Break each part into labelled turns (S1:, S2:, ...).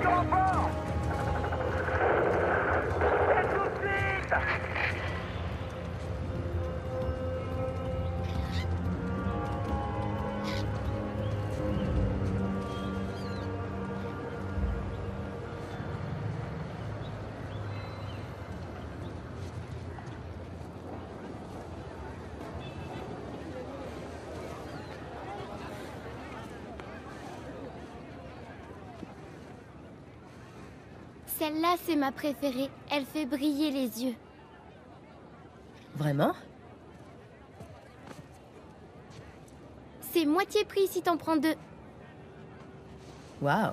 S1: Celle-là, c'est ma préférée. Elle fait briller les yeux.
S2: Vraiment?
S1: C'est moitié prix si t'en prends 2.
S2: Waouh.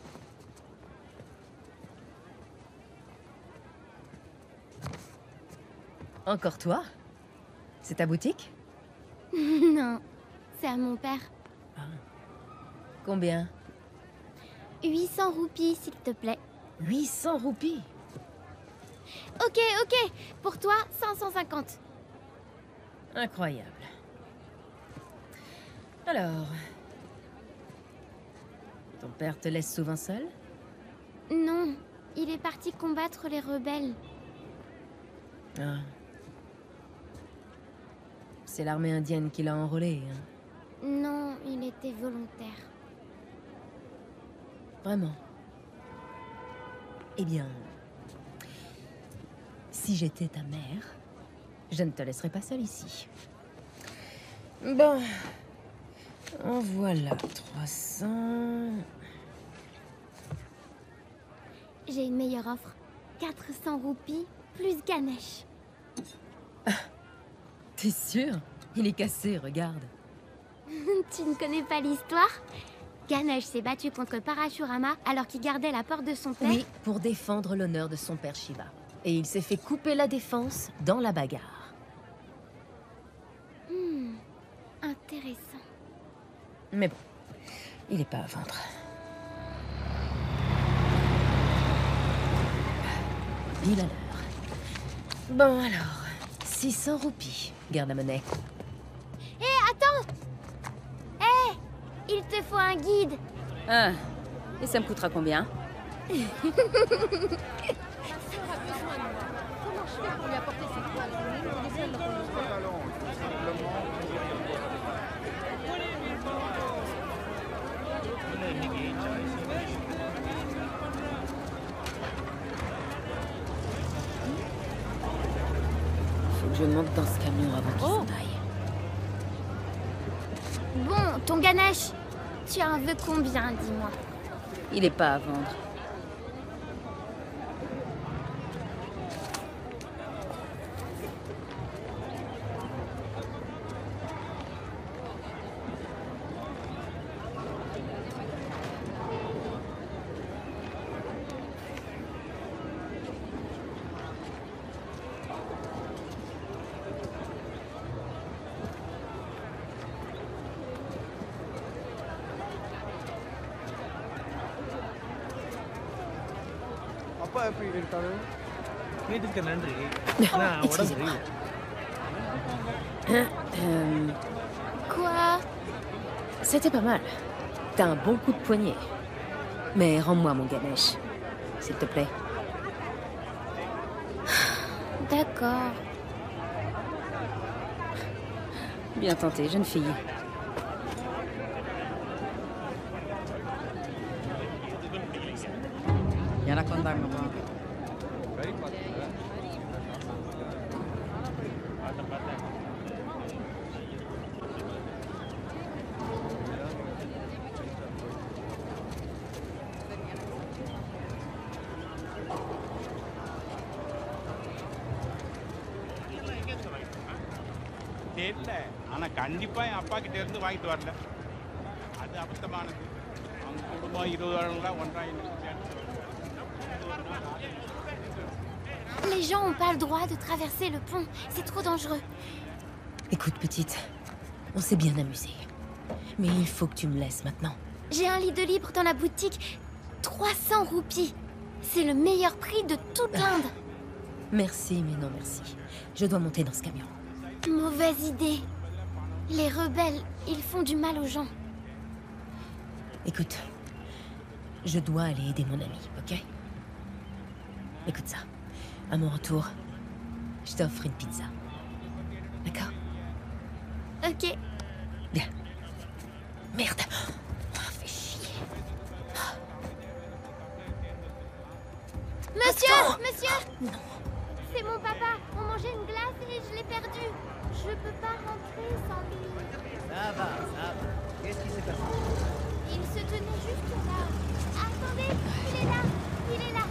S2: Encore toi? C'est ta boutique?
S1: Non, c'est à mon père.
S2: Combien?
S1: 800 roupies, s'il te plaît.
S2: 800 roupies?
S1: Ok, ok. Pour toi, 550.
S2: Incroyable. Alors... Ton père te laisse souvent seul?
S1: Non, il est parti combattre les rebelles.
S2: Ah. C'est l'armée indienne qui l'a enrôlé, hein?
S1: Non, il était volontaire.
S2: Vraiment? Eh bien... Si j'étais ta mère, je ne te laisserais pas seule ici. Bon... En voilà, 300...
S1: J'ai une meilleure offre. 400 roupies, plus Ganesh.
S2: T'es sûr? Il est cassé, regarde.
S1: Tu ne connais pas l'histoire? Ganesh s'est battu contre Parashurama alors qu'il gardait la porte de son père.
S2: Oui, pour défendre l'honneur de son père Shiva. Et il s'est fait couper la défense dans la bagarre.
S1: Intéressant.
S2: Mais bon, il est pas à vendre. Il a l'heure. Bon alors, 600 roupies. Garde la monnaie.
S1: Hé, attends! Hé! Il te faut un guide.
S3: Ah, et ça me coûtera combien? Faut que je monte dans ce camion avant qu'il s'en aille.
S1: Bon, ton Ganesh, tu en veux combien, dis-moi?
S3: Il est pas à vendre.
S1: Quoi?
S2: C'était pas mal. T'as un bon coup de poignet. Mais rends-moi mon Ganesh, s'il te plaît.
S1: D'accord.
S3: Bien tenté, jeune fille.
S4: தெரியல ஆனா கண்டிப்பா என் அப்பா கிட்ட இருந்து வாங்கிட்டு வரல அது அபத்தமானது அவங்க குடும்பம் 20 வருடங்களா ஒன்றா
S1: Les gens ont pas le droit de traverser le pont. C'est trop dangereux.
S2: Écoute, petite, on s'est bien amusé. Mais il faut que tu me laisses maintenant.
S1: J'ai un lit de libre dans la boutique. 300 roupies. C'est le meilleur prix de toute l'Inde.
S2: Merci, mais non merci. Je dois monter dans ce camion.
S1: Mauvaise idée. Les rebelles, ils font du mal aux gens.
S2: Écoute, Je dois aller aider mon ami, ok? Écoute ça. À mon retour, je t'offre une pizza. D'accord?
S1: Ok.
S2: Bien. Merde. Oh, fais chier.
S1: Monsieur!
S2: Attends.
S1: Monsieur!
S2: Non.
S1: C'est mon papa. On mangeait une glace et je l'ai perdu. Je peux pas rentrer sans lui.
S5: Ça va. Qu'est-ce qui s'est passé?
S1: Il se tenait juste là. Attendez, il est là. Il est là.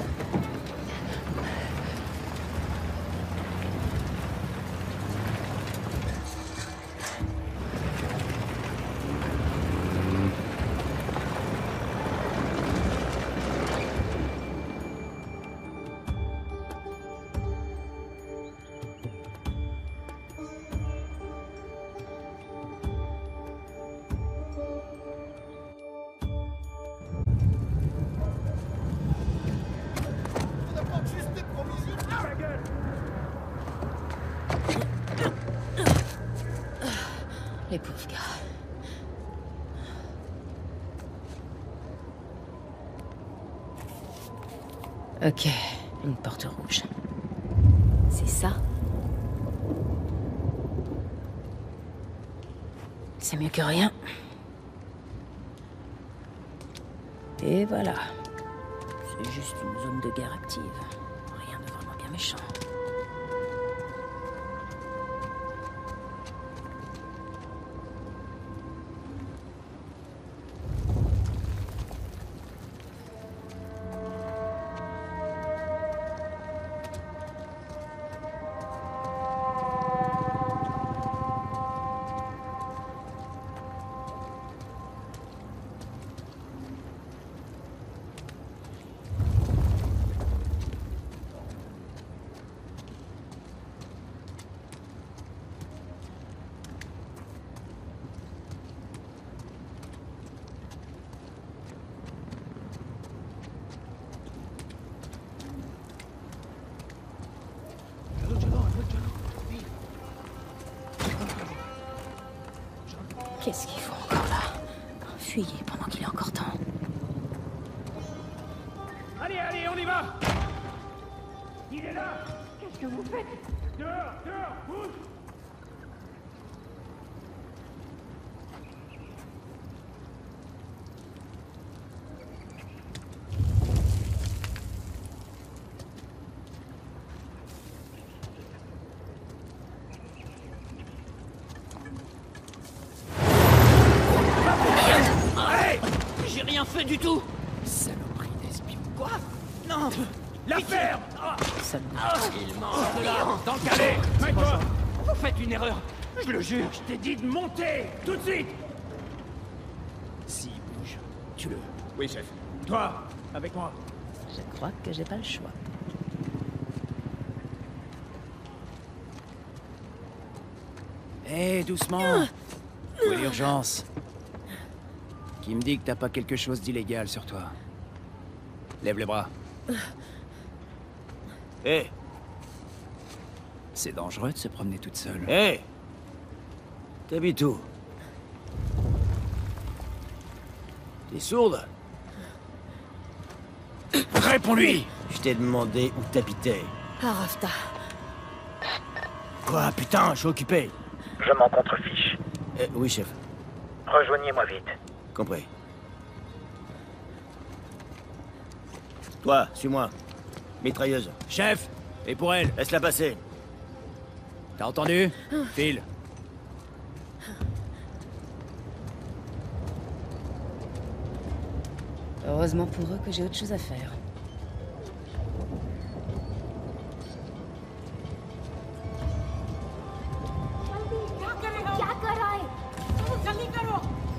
S2: Les pauvres gars. Ok, une porte rouge. C'est ça? C'est mieux que rien. Et voilà. C'est juste une zone de guerre active. Rien de vraiment bien méchant. Qu'est-ce qu'il faut encore là? Fuyez pendant qu'il est encore temps.
S6: Allez, on y va! Il est là! Qu'est-ce que vous faites? Dehors, bouge!
S5: J'ai rien fait du tout.
S6: Saloperie d'espion. Quoi? Non! La ferme! Il mange de là! Dans le calais! Mets-toi! Vous faites une erreur! Je le jure, je t'ai dit de monter! Tout de suite! S'il bouge, tue-le. Oui, chef. Toi, avec moi.
S2: Je crois que j'ai pas le choix.
S5: Hé, doucement. Où est l'urgence? Qui me dit que t'as pas quelque chose d'illégal sur toi? Lève les bras. Hé! C'est dangereux de se promener toute seule. Hé! T'habites où? T'es sourde? Réponds-lui! Je t'ai demandé où t'habitais.
S2: Ah, Rafta.
S5: Quoi, putain, je suis occupé.
S7: Je m'en contrefiche.
S5: Oui, chef.
S7: Rejoignez-moi vite.
S5: Compris. Toi, suis-moi. Mitrailleuse. Chef! Et pour elle? Laisse-la passer. T'as entendu? File.
S2: Heureusement pour eux que j'ai autre chose à faire.
S1: क्या कर रहा है? जल्दी करो!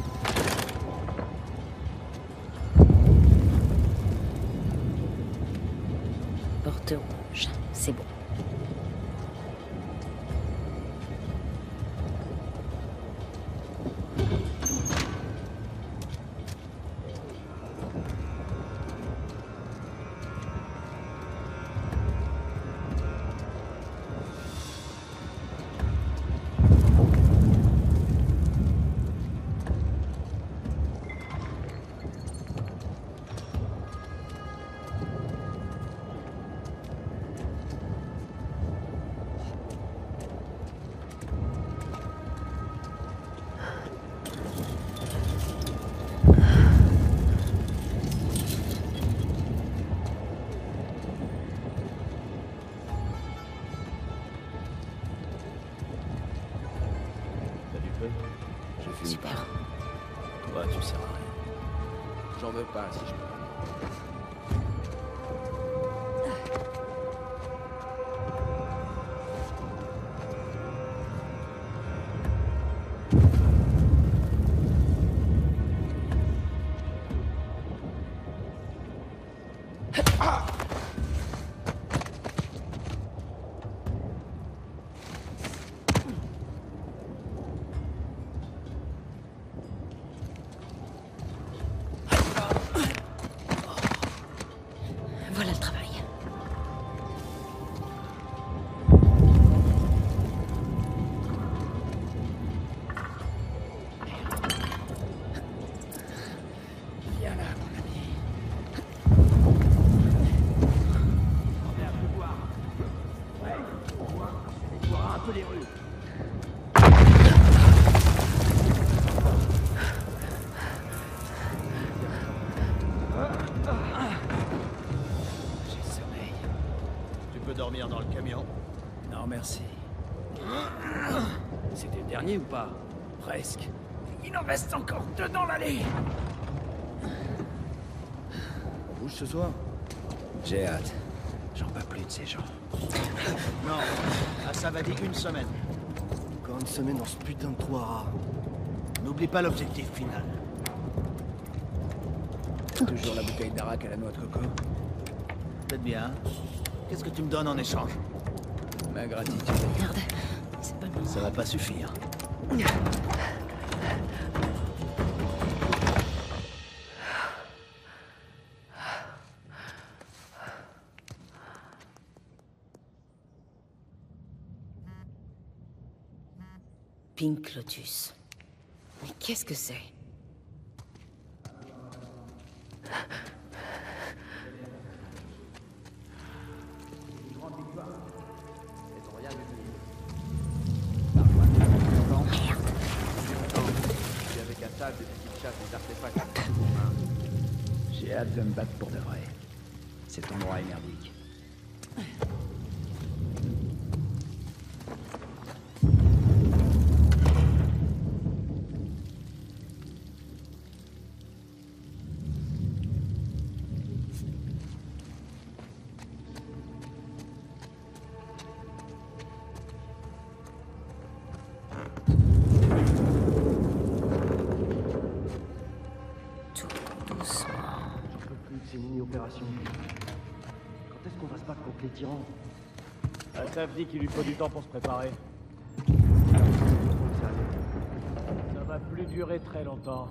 S2: Porte rouge, c'est bon.
S3: Super.
S5: Toi, tu sers à rien. J'en veux pas, si je peux.
S3: Voilà le travail.
S5: Viens là, mon ami.
S6: On est à pleuvoir. Ouais, au moins, on nettoiera un peu les rues.
S5: J'ai sommeil.
S6: Tu peux dormir dans le camion.
S5: Non, merci.
S6: C'était le dernier ou pas?
S5: Presque.
S6: Il en reste encore 2 dans l'allée.
S5: On bouge ce soir? J'ai hâte. J'en peux plus de ces gens.
S6: Non, ça va dire une semaine.
S8: Encore une semaine dans ce putain de trou à rats.
S6: N'oublie pas l'objectif final.
S5: Toujours la bouteille d'arak à la noix de coco.
S6: Peut-être bien. Qu'est-ce que tu me donnes en échange?
S5: Ma gratitude.
S3: Merde. C'est pas le moment.
S6: Ça va pas suffire.
S3: Pink Lotus. Mais qu'est-ce que c'est?
S5: J'ai hâte de me battre pour de vrai. Cet endroit est merdique.
S3: Tout doucement.
S8: J'en peux plus de ces mini-opérations. Quand est-ce qu'on va se battre contre les tyrans?
S9: Asaf dit qu'il lui faut du temps pour se préparer. Ça va plus durer très longtemps.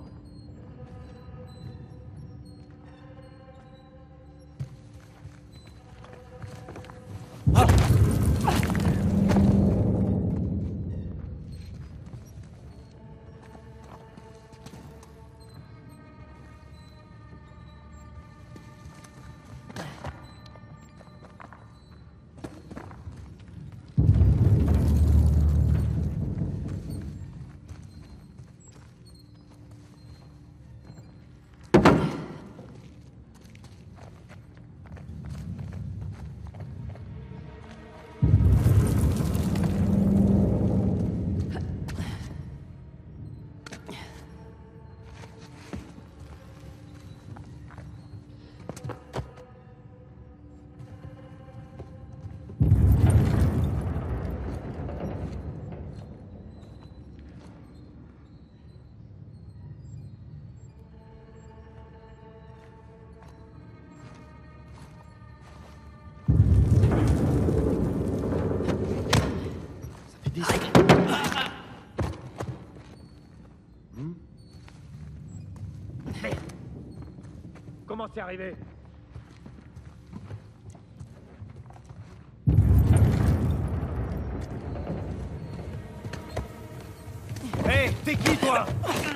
S9: Comment c'est arrivé?
S6: Hé, t'es qui toi?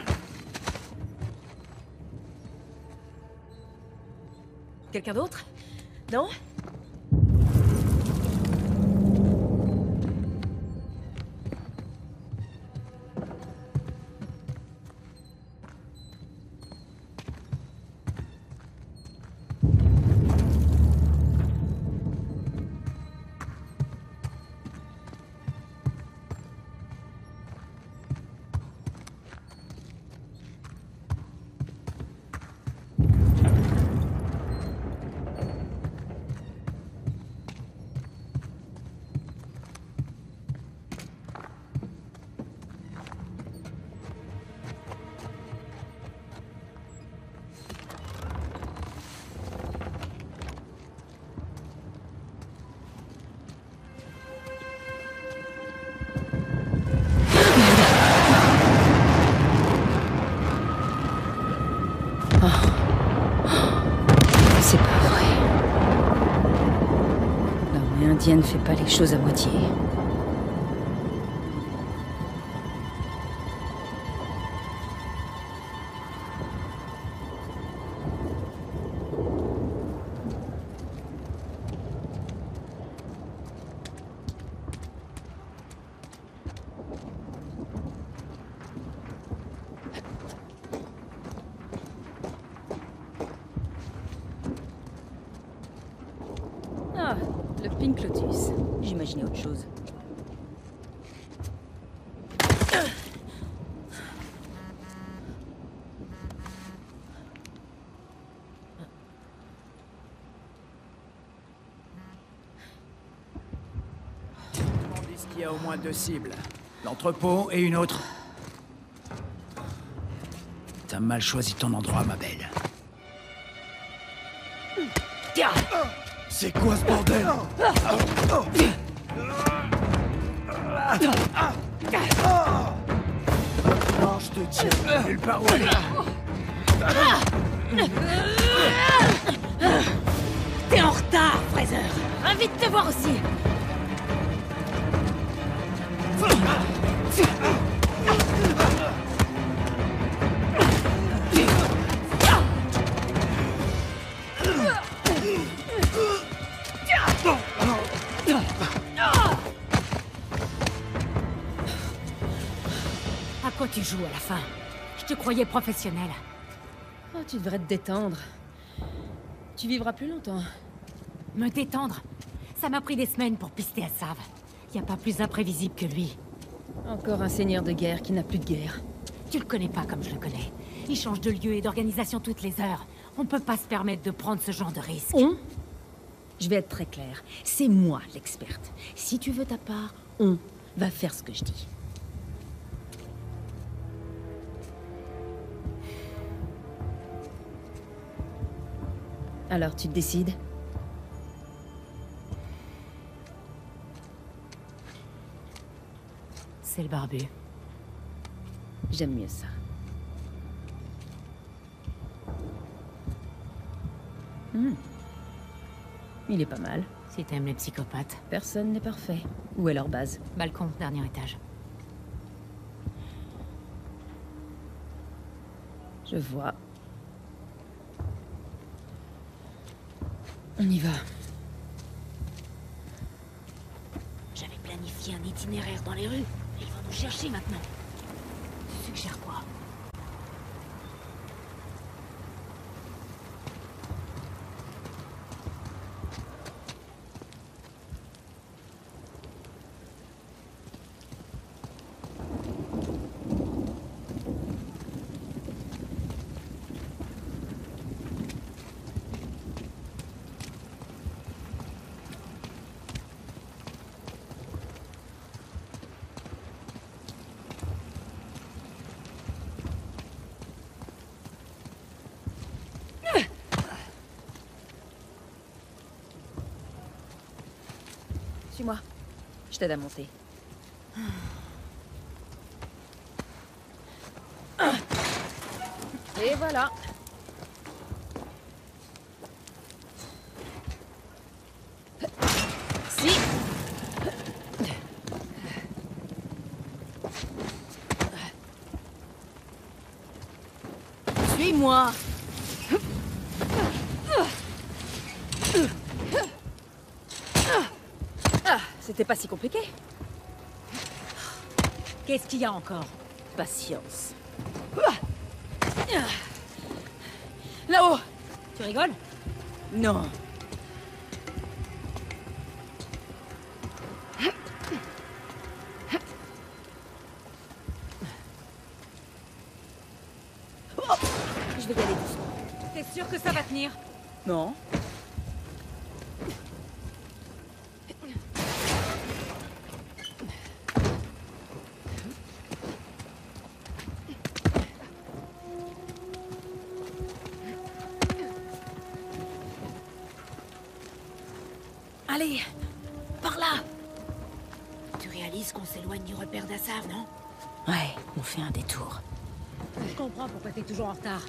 S3: Quelqu'un d'autre? Non? Indien ne fait pas les choses à moitié. Ah, le Pink Lotus. J'imaginais autre chose.
S5: On dit qu'il y a au moins 2 cibles. L'entrepôt et une autre. T'as mal choisi ton endroit, ma belle.
S6: C'est quoi ce bordel? Non, je te tiens nulle part où aller.
S3: T'es en retard, Fraser. Invite te voir aussi.
S2: À quoi tu joues à la fin? Je te croyais professionnel.
S3: Oh, tu devrais te détendre. Tu vivras plus longtemps.
S2: Me détendre? Ça m'a pris des semaines pour pister à Sav. Y a pas plus imprévisible que lui.
S3: Encore un seigneur de guerre qui n'a plus de guerre.
S2: Tu le connais pas comme je le connais. Il change de lieu et d'organisation toutes les heures. On peut pas se permettre de prendre ce genre de risque.
S3: Je vais être très claire. C'est moi l'experte. Si tu veux ta part, on va faire ce que je dis. Alors, tu te décides?
S2: C'est le barbu.
S3: J'aime mieux ça. Il est pas mal.
S2: Si t'aimes les psychopathes.
S3: Personne n'est parfait. Où est leur base?
S2: Balcon, dernier étage.
S3: Je vois. On y va.
S2: J'avais planifié un itinéraire dans les rues. Et ils vont nous chercher maintenant. Tu suggères quoi?
S3: Suis-moi. Je t'aide à monter. Et voilà. Si. Suis-moi. C'était pas si compliqué.
S2: Qu'est-ce qu'il y a encore?
S3: Patience. Là-haut!
S2: Tu rigoles?
S3: Non. Je vais y aller doucement.
S2: T'es sûr que ça va tenir?
S3: Non.
S2: Allez, par là. Tu réalises qu'on s'éloigne du repère d'Assav, non?
S3: Ouais, on fait un détour.
S2: Je comprends pourquoi t'es toujours en retard.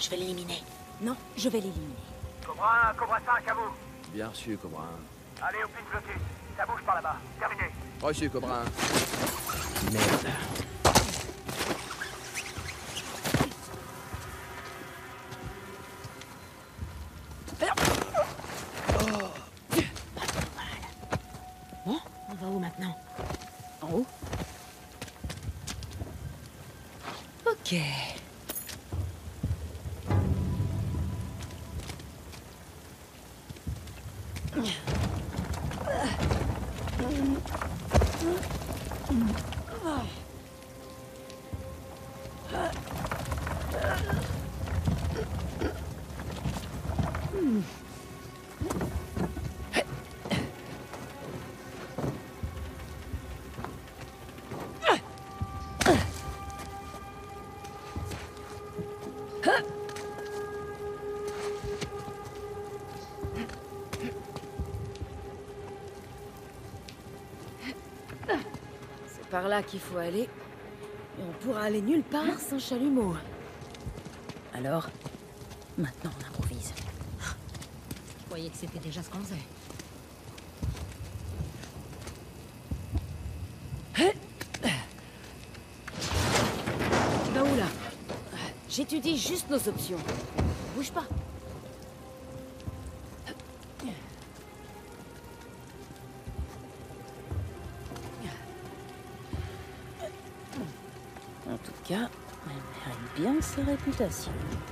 S3: Je vais l'éliminer. Non, je vais l'éliminer.
S7: Cobra 1, Cobra 5, à vous.
S5: Bien reçu, Cobra 1.
S7: Allez au pit Lotus. Ça bouge par là-bas. Terminé.
S5: Reçu, Cobra 1. Merde.
S3: Bon, on va où maintenant? En haut? Ok. C'est par là qu'il faut aller. Et on pourra aller nulle part sans chalumeau. Alors, maintenant on improvise.
S2: Je croyais que c'était déjà ce qu'on faisait.
S3: Va où là? J'étudie juste nos options. Bouge pas. En tout cas, elle mérite bien sa réputation.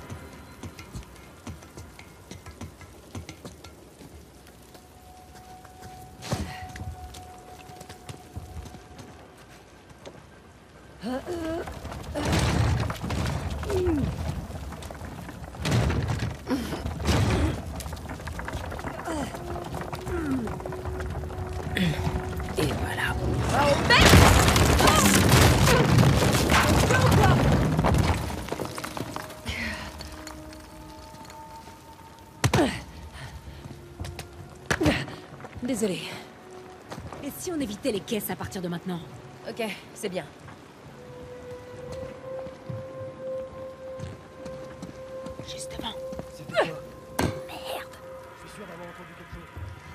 S3: Et voilà. Désolée.
S2: Et si on évitait les caisses à partir de maintenant?
S3: Ok, c'est bien. Juste devant.
S8: C'était quoi?
S3: Merde.
S8: Je suis sûr d'avoir entendu quelque chose.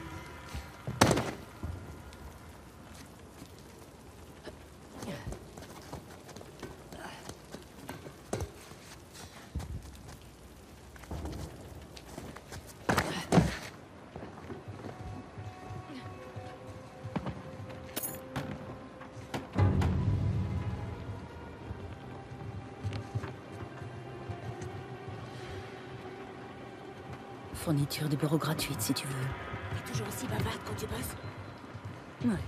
S3: Fourniture de bureau gratuite si tu veux.
S2: T'es toujours aussi bavarde quand tu bosses?
S3: Ouais.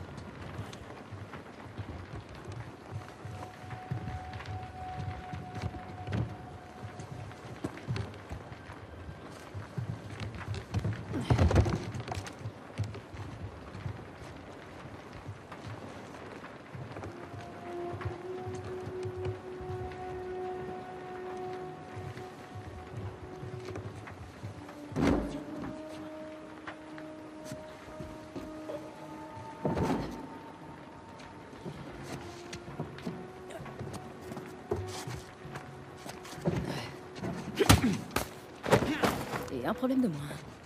S3: Et un problème de moins.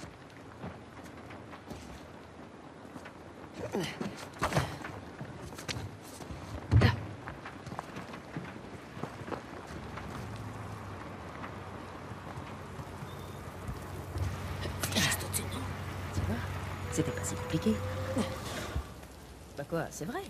S2: Juste au-dessus de nous.
S3: Tu vois, c'était pas si compliqué. Bah quoi, c'est vrai.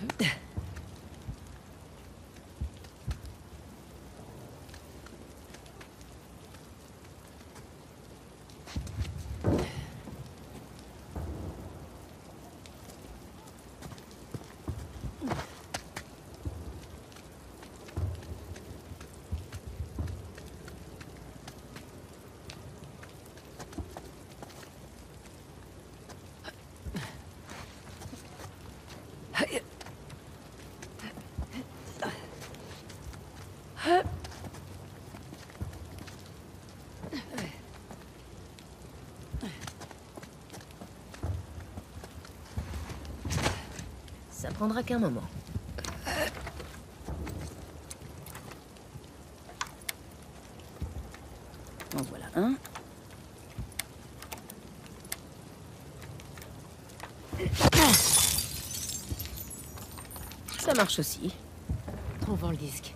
S2: Ça prendra qu'un moment.
S3: En voilà un.
S2: Ça marche aussi.
S3: Trouvons le disque.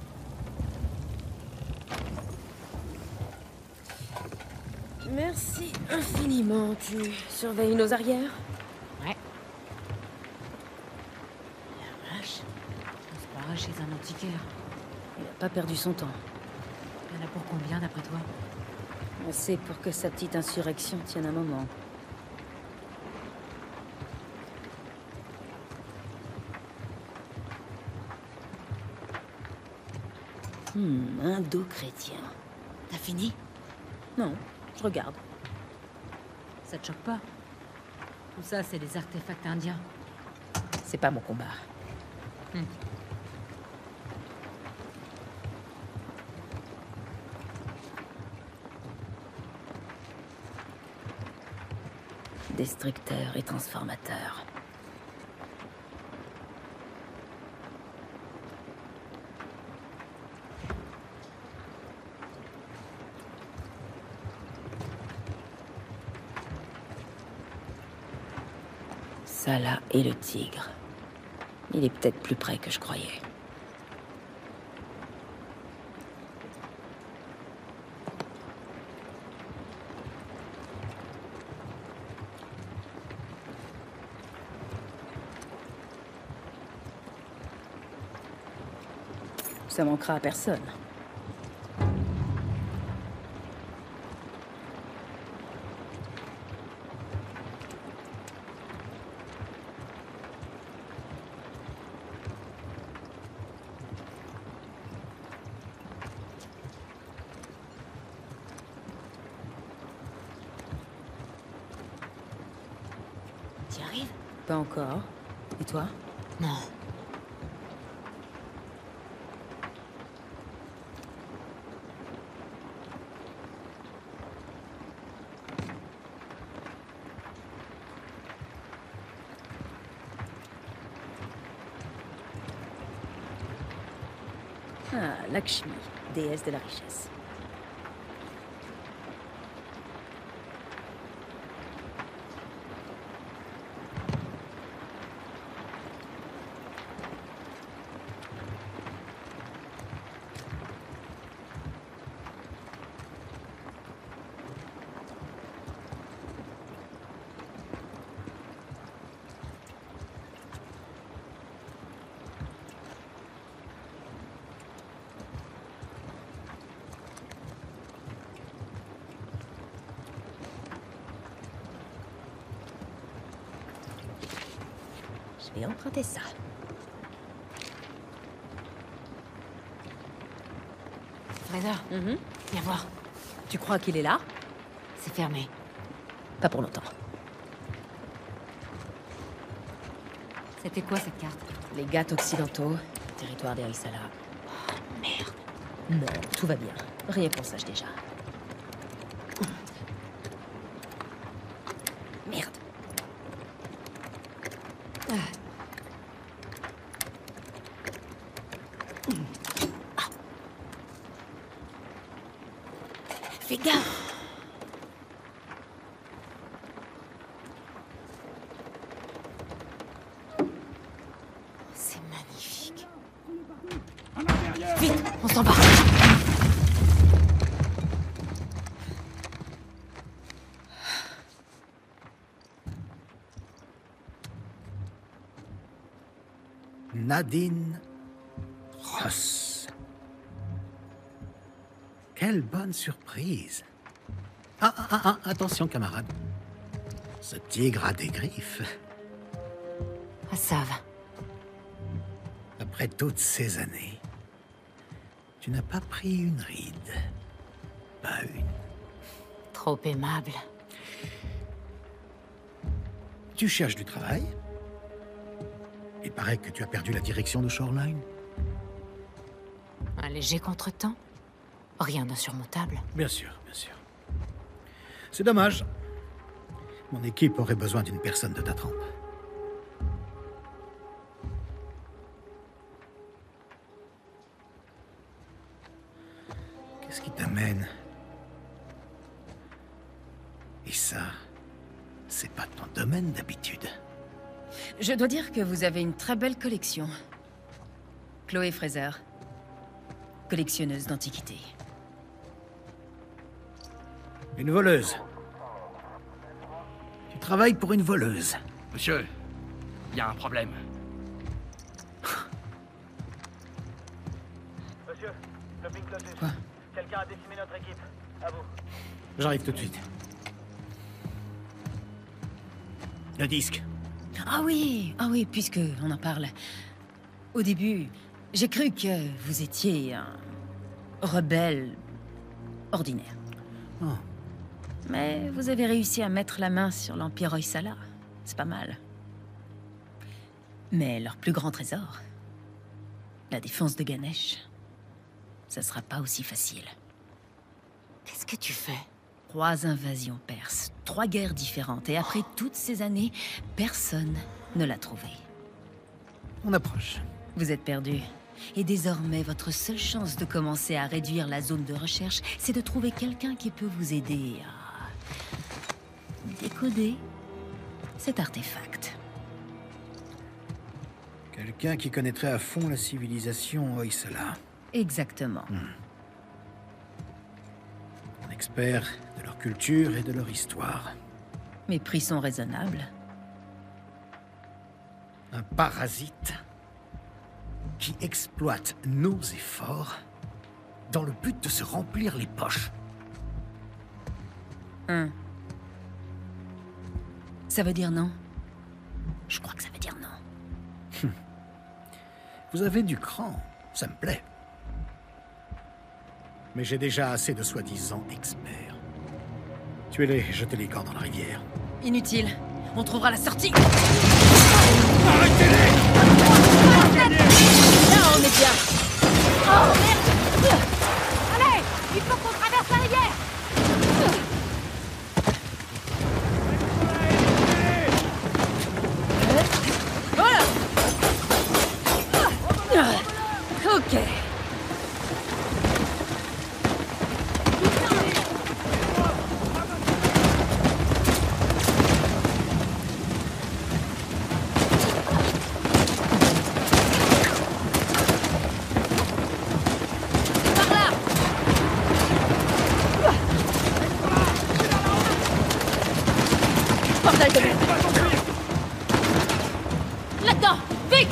S3: Merci infiniment. Tu surveilles nos arrières?
S2: Ouais.
S3: La vache. On se barre chez un antiquaire. Il n'a pas perdu son temps. Il y en a pour combien, d'après toi? Assez pour que sa petite insurrection tienne un moment. Indo-chrétien. T'as fini? Non, je regarde. Ça te choque pas? Tout ça, c'est des artefacts indiens.
S2: C'est pas mon combat.
S3: Destructeur et transformateur. Salah et le tigre. Il est peut-être plus près que je croyais. Ça manquera à personne. T'y arrives? Pas encore. Et toi? Non. Ah, Lakshmi, déesse de la richesse.
S2: Je vais emprunter ça.
S3: Freda, viens voir.
S2: Tu crois qu'il est là?
S3: C'est fermé.
S2: Pas pour longtemps.
S3: C'était quoi cette carte?
S2: Les Ghats occidentaux, territoire des Aïsala.
S3: Oh, merde.
S2: Non, tout va bien. Rien qu'on sache déjà.
S3: Merde. Fais gaffe. C'est magnifique. Vite, on s'en va.
S10: Nadine Ross. Quelle bonne surprise. Attention, camarade. Ce tigre a des griffes.
S3: Ça va.
S10: Après toutes ces années, tu n'as pas pris une ride. Pas une.
S3: Trop aimable.
S10: Tu cherches du travail? Il paraît que tu as perdu la direction de Shoreline.
S3: Un léger contretemps. Rien d'insurmontable.
S10: Bien sûr, bien sûr. C'est dommage. Mon équipe aurait besoin d'une personne de ta trempe. Qu'est-ce qui t'amène? Et ça, c'est pas ton domaine d'habitude.
S2: Je dois dire que vous avez une très belle collection. Chloé Fraser, collectionneuse d'antiquités.
S10: Une voleuse. Tu travailles pour une voleuse.
S6: Monsieur, il y a un problème.
S7: Monsieur, le Pink Lotus.
S10: Quoi?
S7: Quelqu'un a décimé notre équipe. À vous.
S10: J'arrive tout de suite. Le disque.
S2: Ah oui, puisque on en parle. Au début, j'ai cru que vous étiez un rebelle ordinaire.
S10: Oh.
S2: Mais vous avez réussi à mettre la main sur l'Empire Hoysala. C'est pas mal. Mais leur plus grand trésor, la défense de Ganesh, ça sera pas aussi facile.
S3: Qu'est-ce que tu fais?
S2: 3 invasions perses, 3 guerres différentes, et après toutes ces années, personne ne l'a trouvé.
S10: On approche.
S2: Vous êtes perdu. Et désormais, votre seule chance de commencer à réduire la zone de recherche, c'est de trouver quelqu'un qui peut vous aider à décoder cet artefact.
S10: Quelqu'un qui connaîtrait à fond la civilisation Hoysala.
S2: Exactement.
S10: Un expert de leur culture et de leur histoire.
S2: Mes prix sont raisonnables.
S10: Un parasite qui exploite nos efforts dans le but de se remplir les poches.
S2: Ça veut dire non? Je crois que ça veut dire non.
S10: Vous avez du cran, ça me plaît. Mais j'ai déjà assez de soi-disant experts. Tuez-les, jetez-les corps dans la rivière.
S2: Inutile. On trouvera la sortie.
S10: Arrêtez-les!
S2: Là, on est bien.
S1: Oh, merde! Allez! Il faut qu'on traverse la rivière!
S2: Voilà! Ok. Là-dedans! Vite!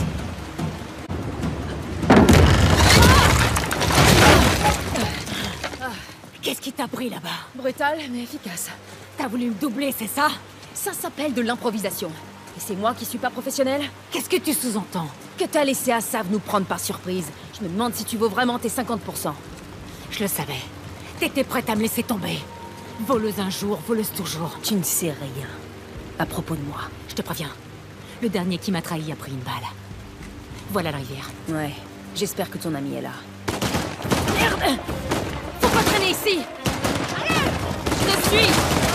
S3: Qu'est-ce qui t'a pris là-bas?
S2: Brutal, mais efficace.
S3: T'as voulu me doubler, c'est ça?
S2: Ça s'appelle de l'improvisation. Et c'est moi qui suis pas professionnel?
S3: Qu'est-ce que tu sous-entends?
S2: Que t'as laissé Assav nous prendre par surprise. Je me demande si tu vaux vraiment tes 50%.
S3: Je le savais. T'étais prête à me laisser tomber. Voleuse un jour, voleuse toujours.
S2: Tu ne sais rien à propos de moi.
S3: Je te préviens. Le dernier qui m'a trahi a pris une balle. Voilà la rivière.
S2: Ouais, j'espère que ton ami est là. Merde! Faut pas traîner ici! Allez! Je te suis!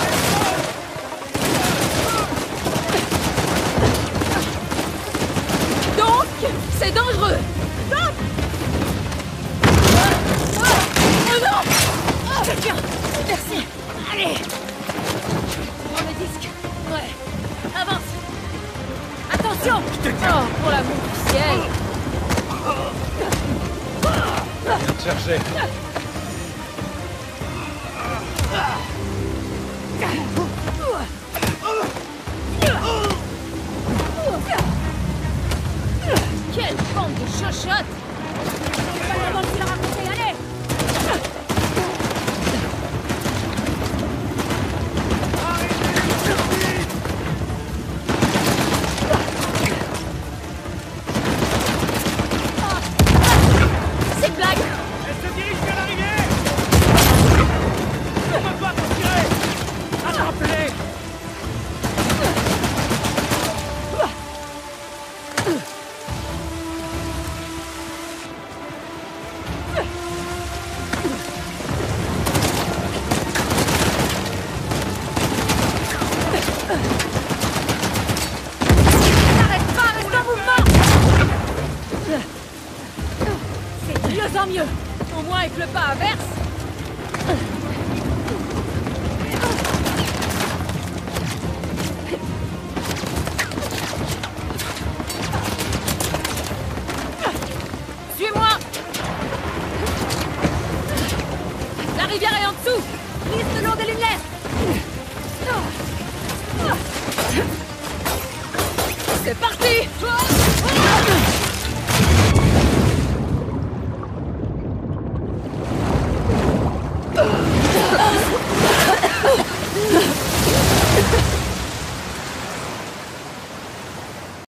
S2: Donc, c'est dangereux! Stop! Oh non! Tiens! Merci! Allez! Prends le disque! Ouais! Avance! Attention! Oh, pour l'amour du ciel!
S11: Viens te chercher.
S2: Quelle bande de chochottes! Pas le moment de la raconter, allez! C'est une blague!
S6: Elle se dirige vers l'arrivée! On va pas t'en tirer! Attrape-les!
S2: N'arrête pas, reste en mouvement! C'est de mieux en mieux! Au moins avec le pas inverse,